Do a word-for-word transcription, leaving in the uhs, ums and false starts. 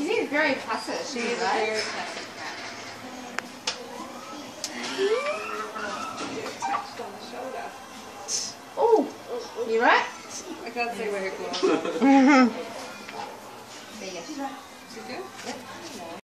She seems very placid. She is right? a very placid cat. Touched on the shoulder. Oh, you right? I can't see where it goes. There you go. Is it good? Yep.